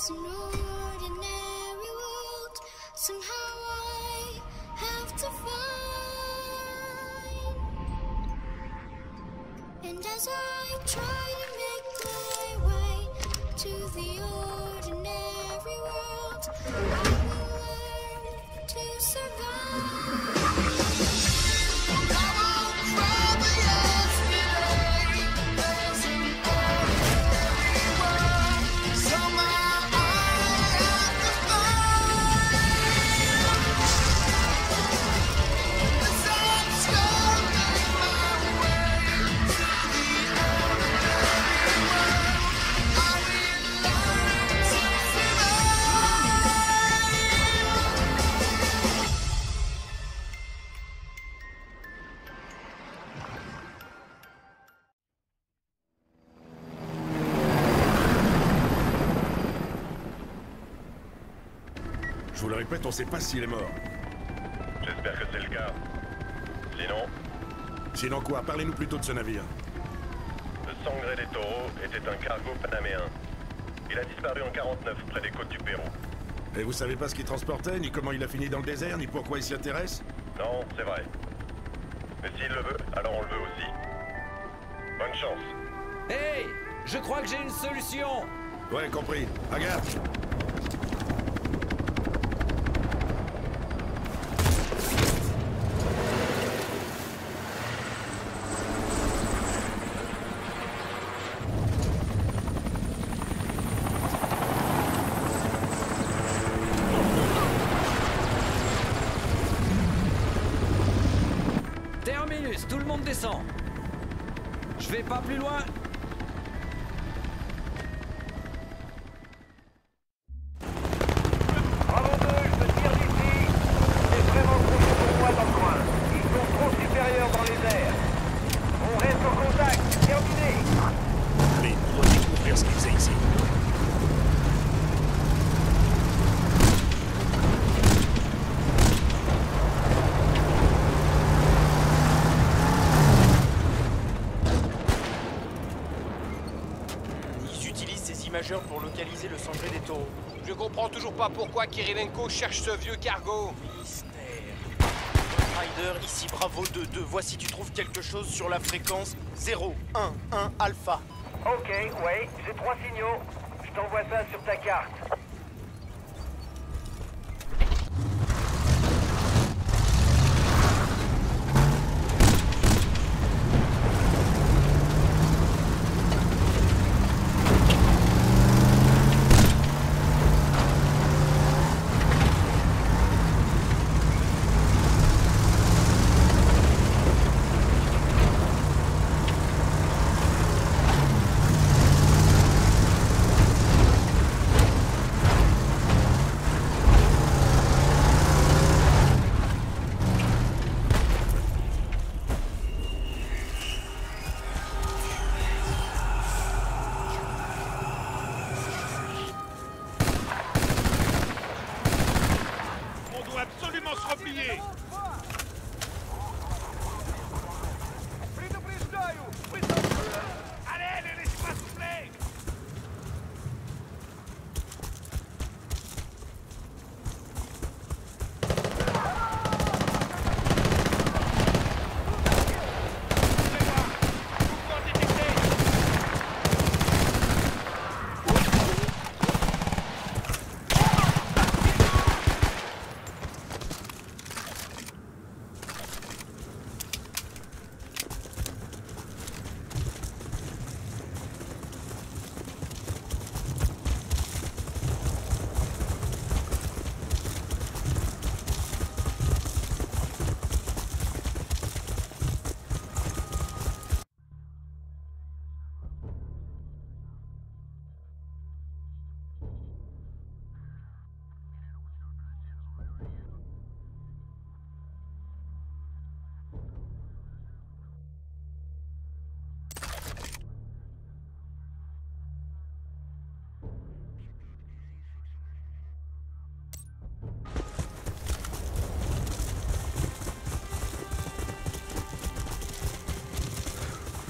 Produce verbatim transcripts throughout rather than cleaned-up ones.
There's no ordinary world. Somehow I have to find. And as I try to make my way to the ordinary world, I will learn to survive. Je vous le répète, on sait pas s'il est mort. J'espère que c'est le cas. Sinon... Sinon quoi? Parlez-nous plutôt de ce navire. Le Sangre des Taureaux était un cargo panaméen. Il a disparu en quarante-neuf près des côtes du Pérou. Et vous savez pas ce qu'il transportait, ni comment il a fini dans le désert, ni pourquoi il s'y intéresse? Non, c'est vrai. Mais s'il le veut, alors on le veut aussi. Bonne chance. Hey! Je crois que j'ai une solution! Ouais, compris. Regarde. Terminus, tout le monde descend. Je vais pas plus loin. Bravo deux, je te tire d'ici. C'est vraiment trop chaud pour moi dans le coin. Ils sont trop supérieurs dans les airs. On reste en contact, terminé. Allez, on doit découvrir ce qu'il faisait ici. Imageurs pour localiser le Sangré des Taureaux. Je comprends toujours pas pourquoi Kirilenko cherche ce vieux cargo. Mystère. Rider, ici Bravo deux deux. Voici tu trouves quelque chose sur la fréquence zéro un un Alpha. Ok, ouais, j'ai trois signaux. Je t'envoie ça sur ta carte.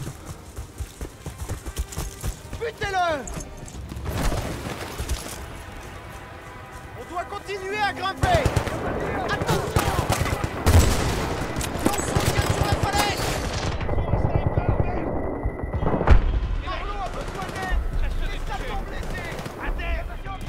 Butez-le! doit continuer à grimper. Attention! On se retient sur la falaise! Marlon a besoin d'aide! Les sapeurs blessés! À terre!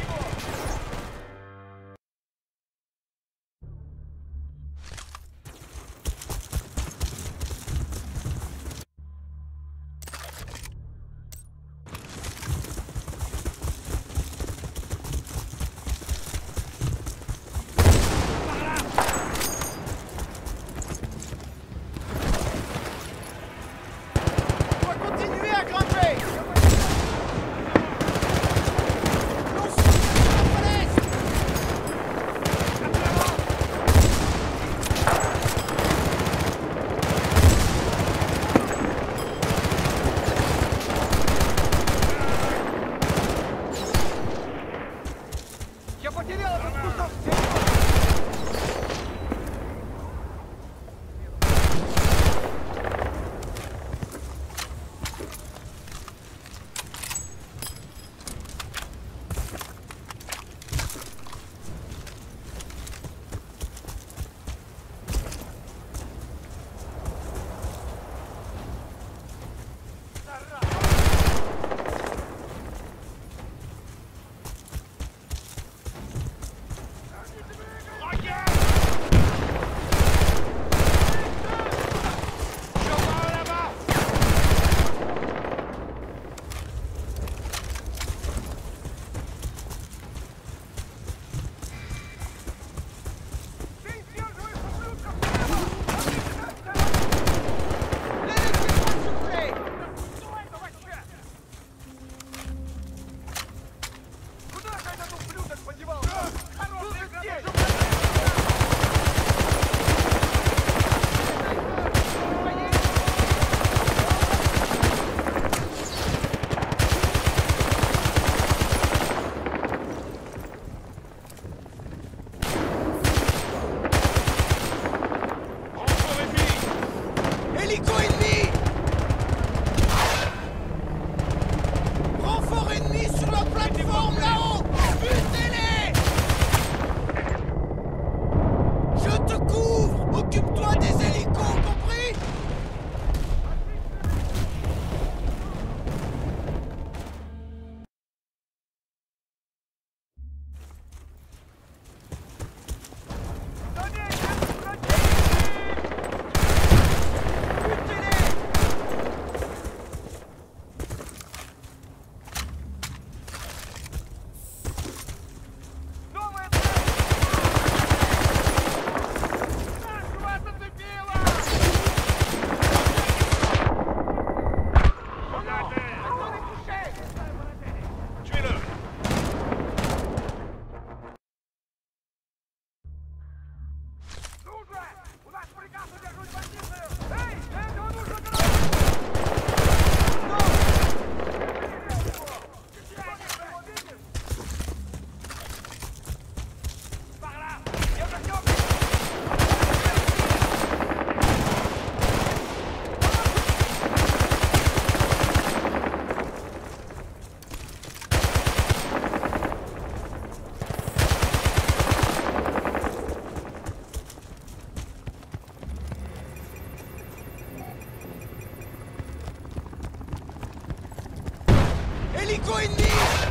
Hélico ennemi!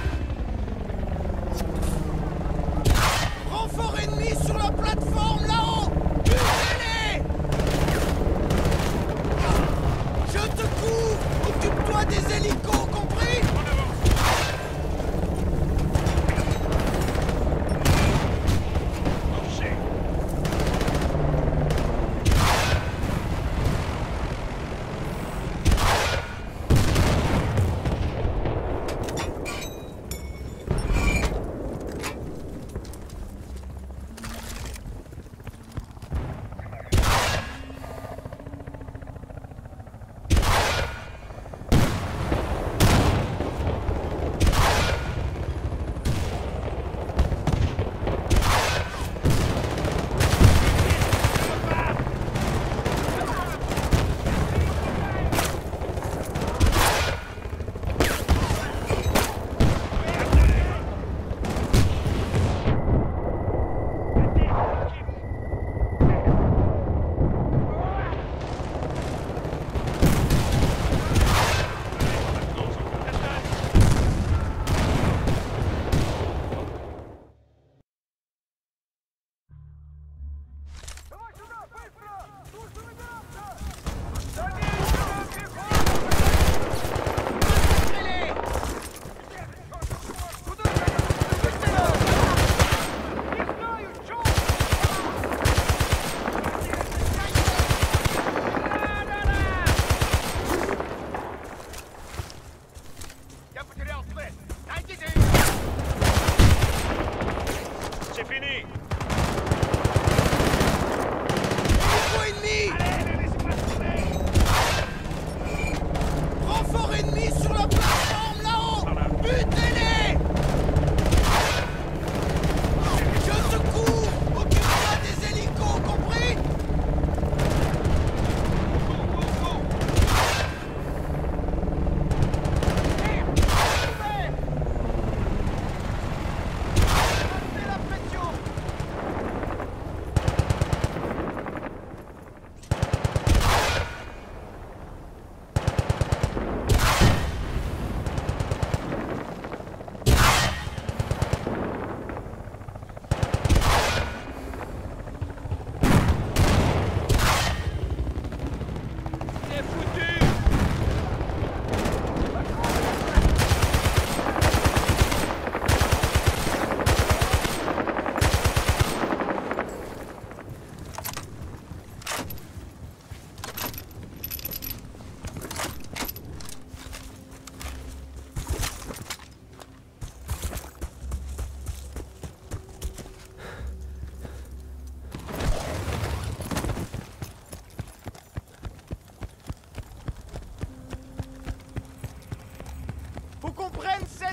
Renfort ennemi sur la plateforme là-haut! Butez-les! Je te couvre! Occupe-toi des hélicos, compris?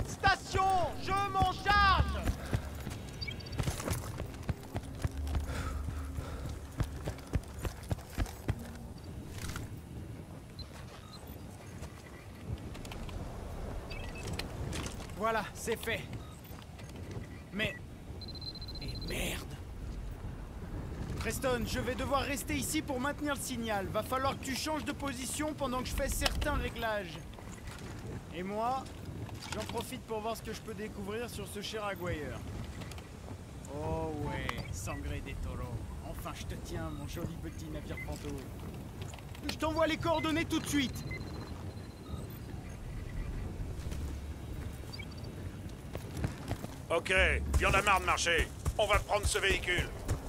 Station, je m'en charge. Voilà, c'est fait. Mais... Et merde. Preston, je vais devoir rester ici pour maintenir le signal. Va falloir que tu changes de position pendant que je fais certains réglages. Et moi, j'en profite pour voir ce que je peux découvrir sur ce cher Aguirre. Oh ouais, Sangre de Toro. Enfin, je te tiens, mon joli petit navire fantôme. Je t'envoie les coordonnées tout de suite. Ok, y en a marre de marcher. On va prendre ce véhicule.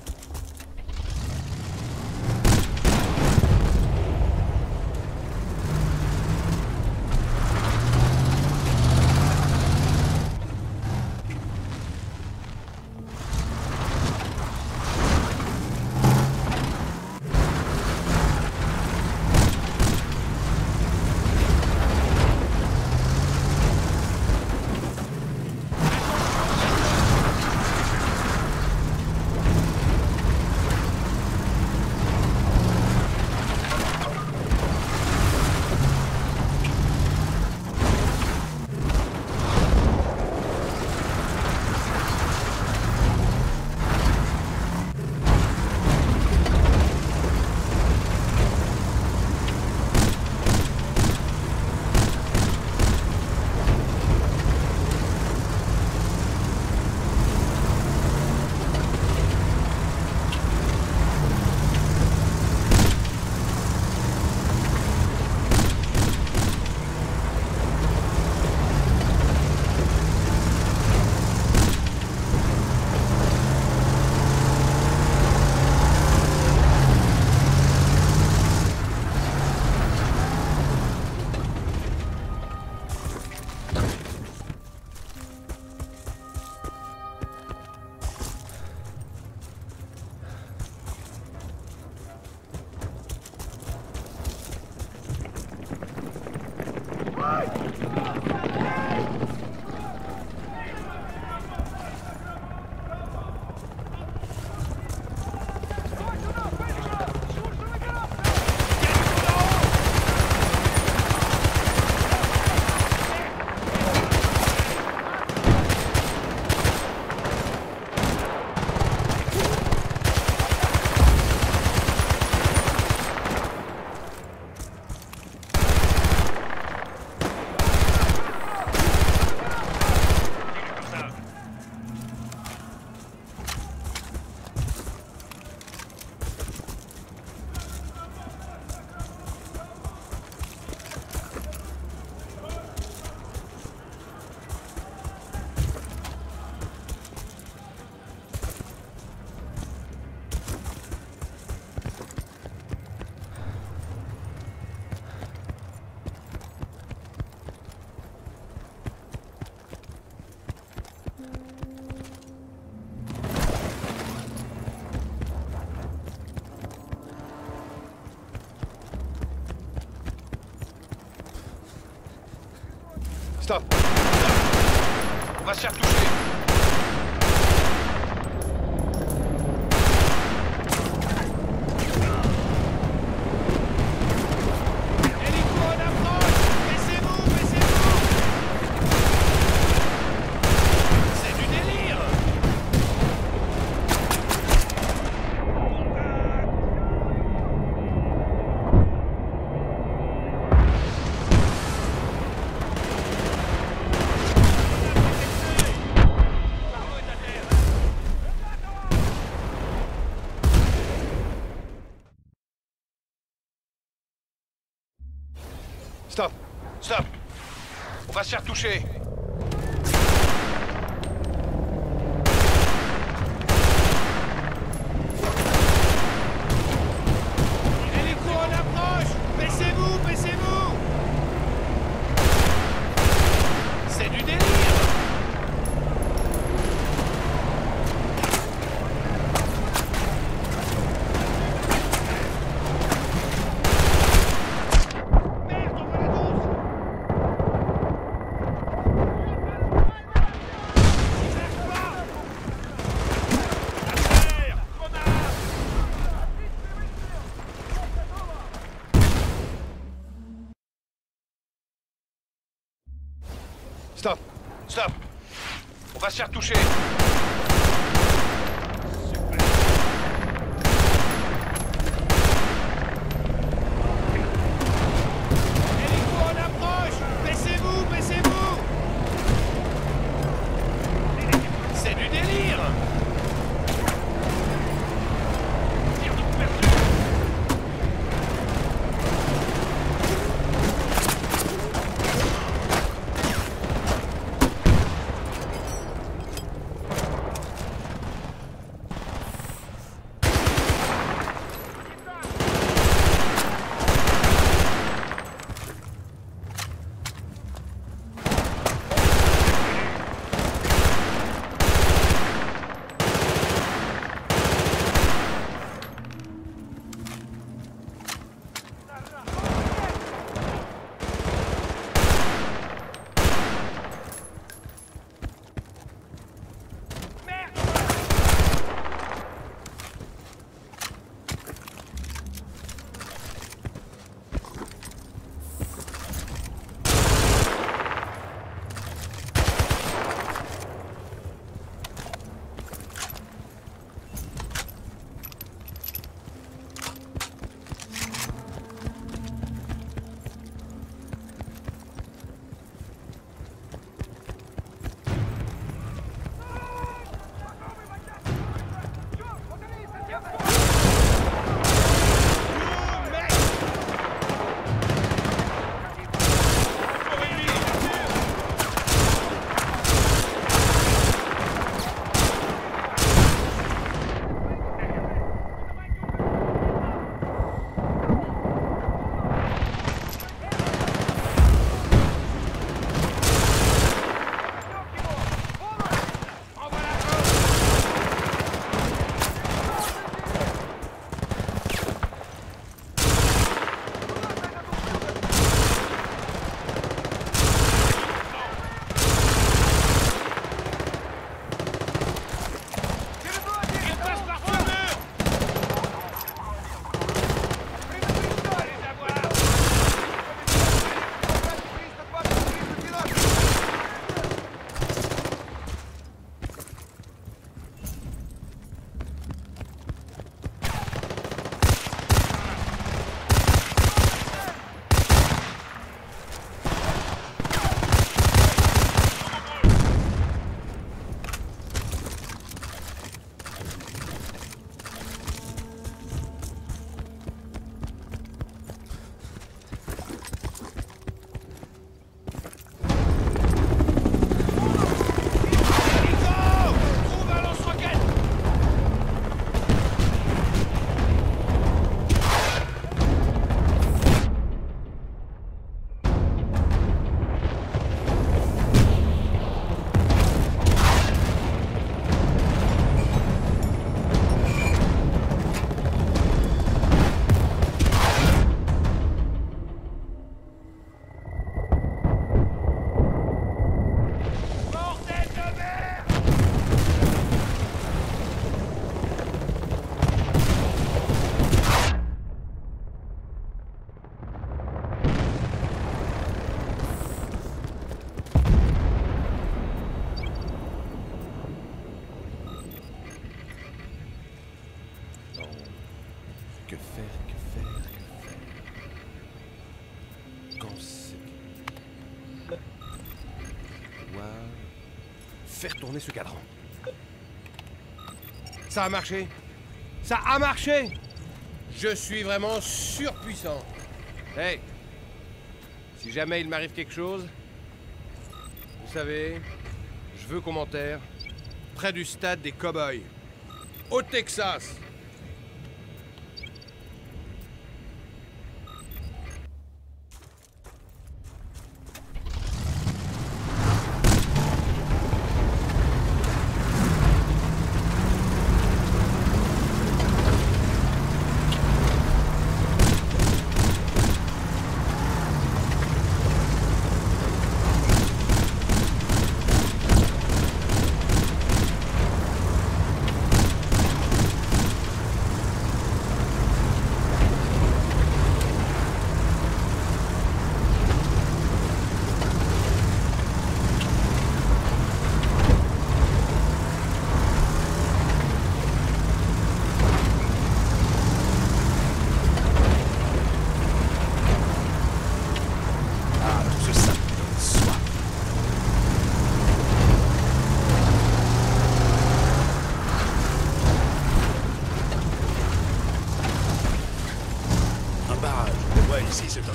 Stop! On va se faire toucher! Stop! Stop! On va se faire toucher! Hélico en approche! Baissez-vous, baissez-vous! C'est du délire! Merde, on va la douce! Stop. Stop. On va se faire toucher. Hélico en approche! Baissez-vous, baissez-vous! C'est du délire! Tire de couverture! Que faire, que faire, que faire? Quand c'est... Wow. Faire tourner ce cadran. Ça a marché. Ça a marché. Je suis vraiment surpuissant. Hey, si jamais il m'arrive quelque chose, vous savez, je veux commentaire près du stade des Cowboys, au Texas.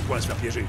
Pourquoi se faire piéger?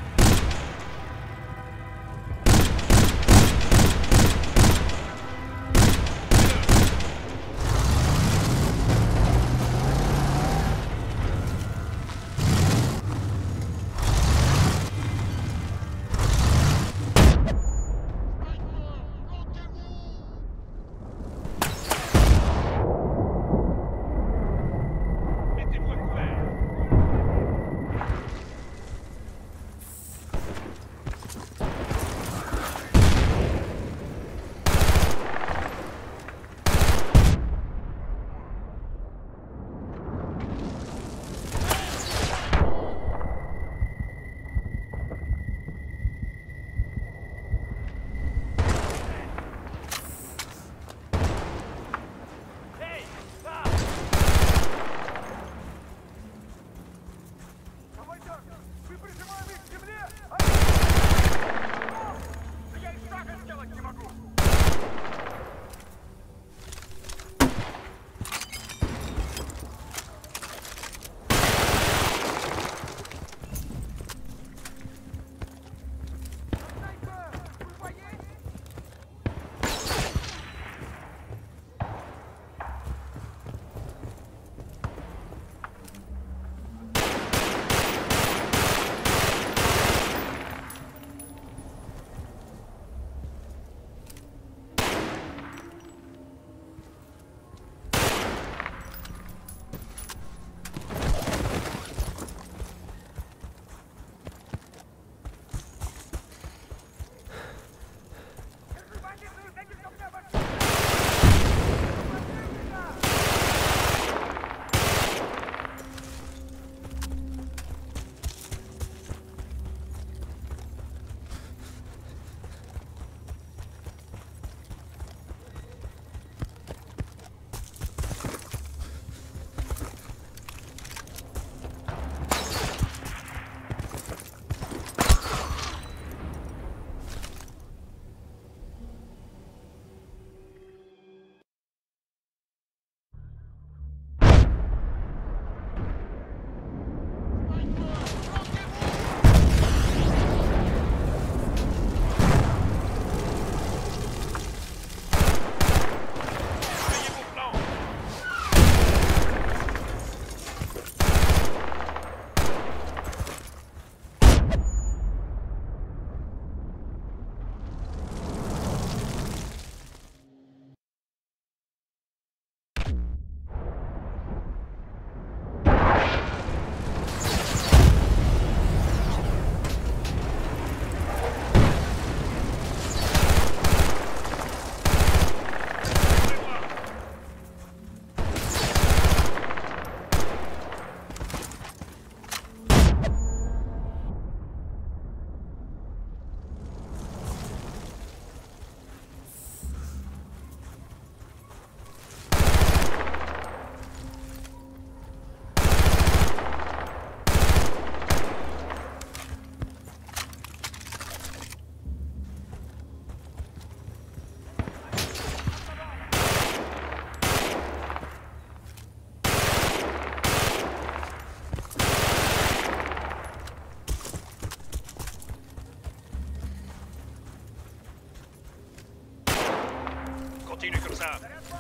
Continue comme ça.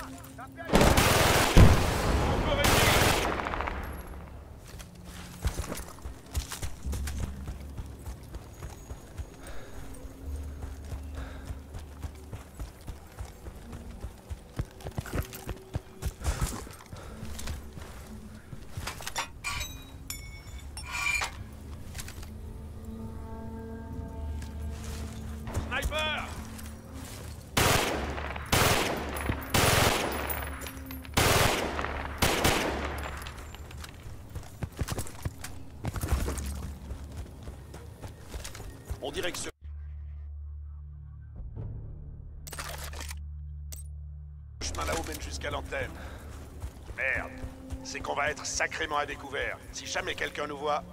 Sniper! En direction. Le chemin là-haut mène jusqu'à l'antenne. Merde. C'est qu'on va être sacrément à découvert. Si jamais quelqu'un nous voit...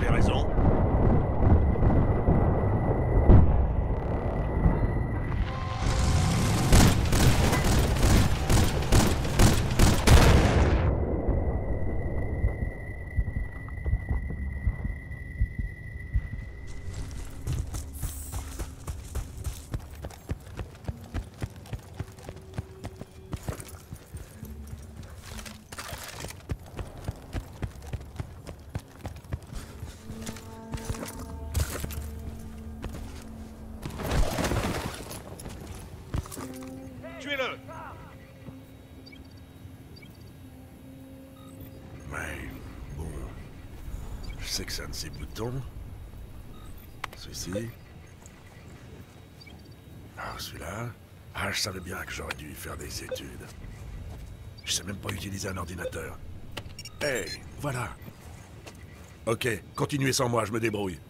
avait raison. Tuez-le! Ouais, bon... Je sais que c'est un de ces boutons. Celui-ci. Ah, celui-là. Ah, je savais bien que j'aurais dû faire des études. Je sais même pas utiliser un ordinateur. Hey, voilà. Ok, continuez sans moi, je me débrouille.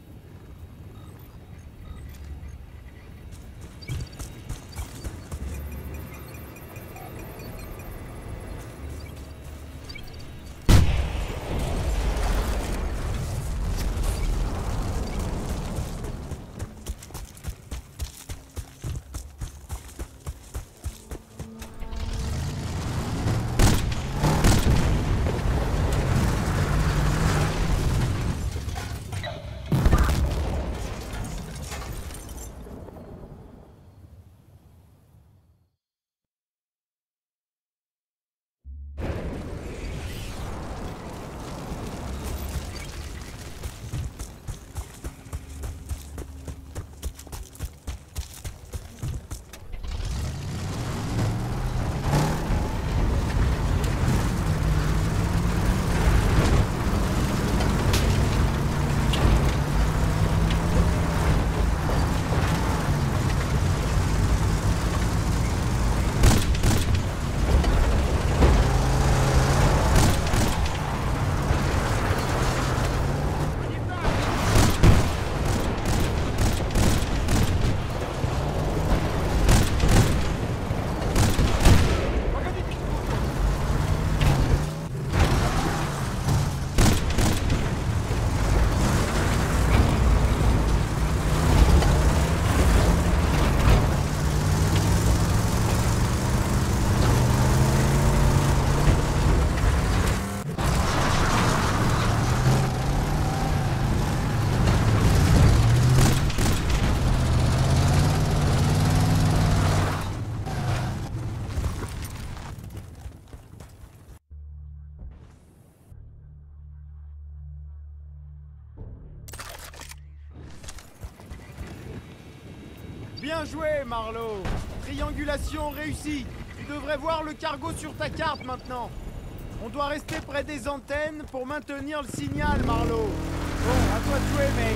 Bien joué, Marlowe. Triangulation réussie. Tu devrais voir le cargo sur ta carte maintenant. On doit rester près des antennes pour maintenir le signal, Marlowe. Bon, à toi de jouer, mec.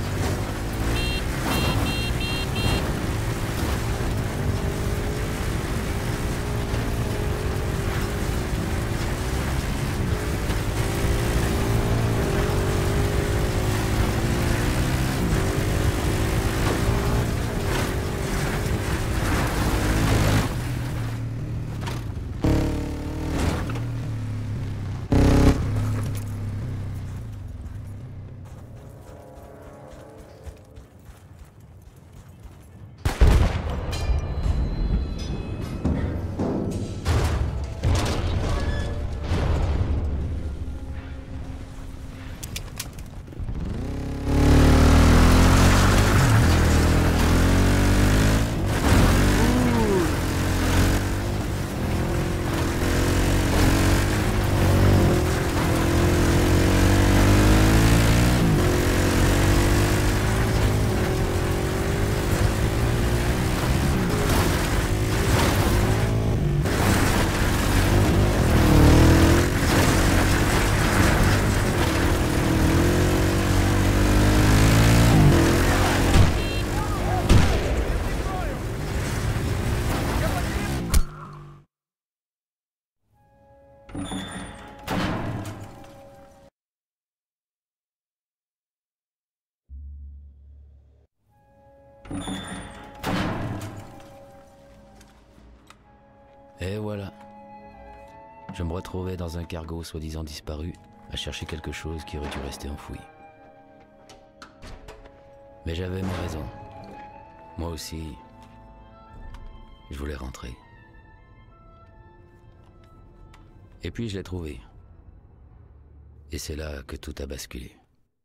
Et voilà. Je me retrouvais dans un cargo soi-disant disparu, à chercher quelque chose qui aurait dû rester enfoui. Mais j'avais mes raisons. Moi aussi, je voulais rentrer. Et puis je l'ai trouvé. Et c'est là que tout a basculé.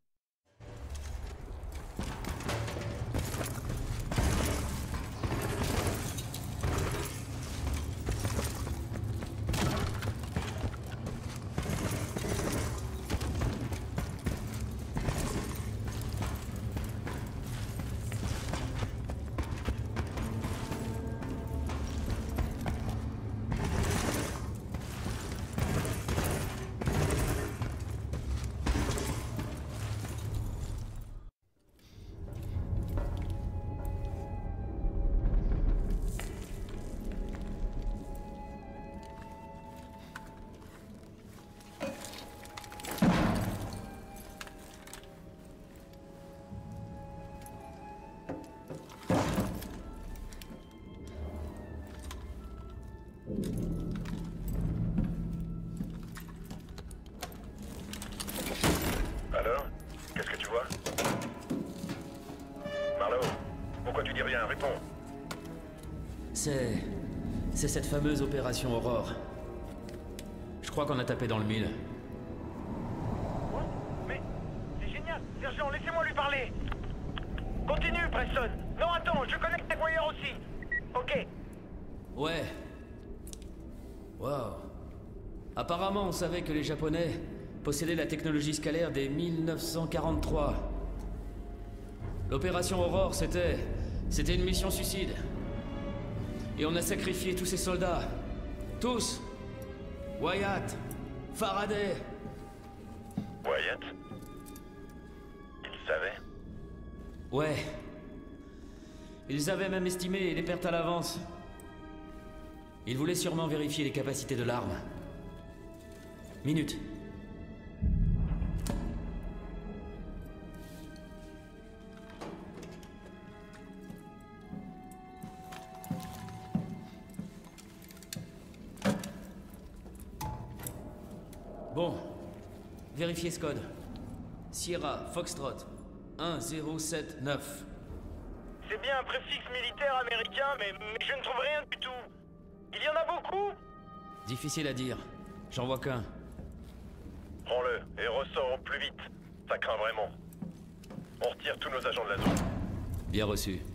Alors? Qu'est-ce que tu vois? Marlowe, pourquoi tu dis rien? Réponds. C'est... c'est cette fameuse opération Aurore. Je crois qu'on a tapé dans le mille. Quoi? Mais c'est génial. Sergent, laissez-moi lui parler. Continue, Preston. Non, attends, je connecte tes voyeurs aussi. Ok. Ouais. Waouh. Apparemment, on savait que les Japonais possédaient la technologie scalaire dès mille neuf cent quarante-trois. L'opération Aurore, c'était... c'était une mission suicide. Et on a sacrifié tous ces soldats. Tous. Wyatt, Faraday. Wyatt? Il savait? Ouais. Ils avaient même estimé les pertes à l'avance. Ils voulaient sûrement vérifier les capacités de l'arme. Minute. Bon. Vérifiez ce code. Sierra Foxtrot un zéro sept neuf. C'est bien un préfixe militaire américain, mais, mais je ne trouve rien du tout. Il y en a beaucoup? Difficile à dire. J'en vois qu'un. Prends-le et ressors au plus vite. Ça craint vraiment. On retire tous nos agents de la zone. Bien reçu.